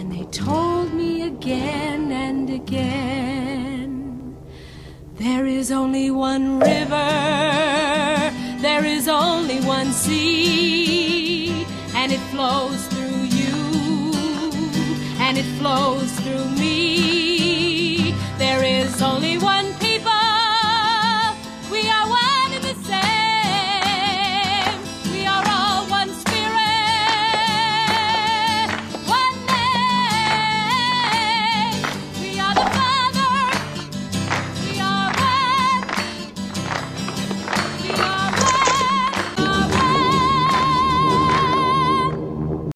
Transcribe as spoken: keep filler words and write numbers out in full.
And they told me again and again, there is only one river, there is only one sea, and it flows through you, and it flows through me. There is only one